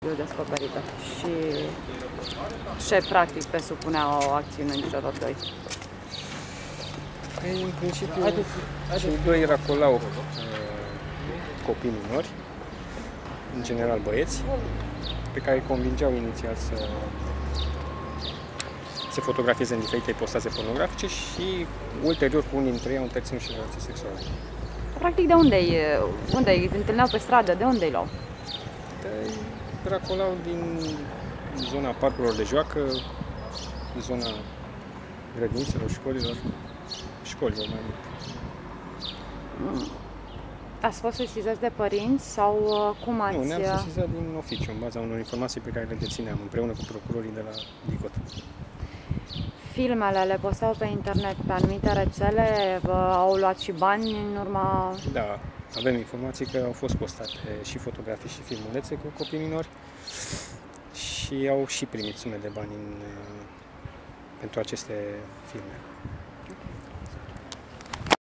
descoperită și ce practic presupune o acțiune în celor doi. În principiu, cei doi racolau copii minori, în general băieți, pe care îi convingeau inițial să se fotografieze în diferite postaze pornografice și ulterior cu unii dintre ei au întreținut și relații sexuale. Practic de unde îi întâlneau pe stradă? De unde îi luau? Racolau din zona parcurilor de joacă, zona grădinițelor, școlilor mai mult. Ați fost sesizați de părinți sau cum ați... Nu, ne-am sesizat din oficiu, în baza unor informații pe care le dețineam, împreună cu procurorii de la DICOT. Filmele le postau pe internet, pe anumite rețele, au luat și bani în urma... Da, avem informații că au fost postate și fotografii și filmulețe cu copii minori și au și primit sume de bani pentru aceste filme.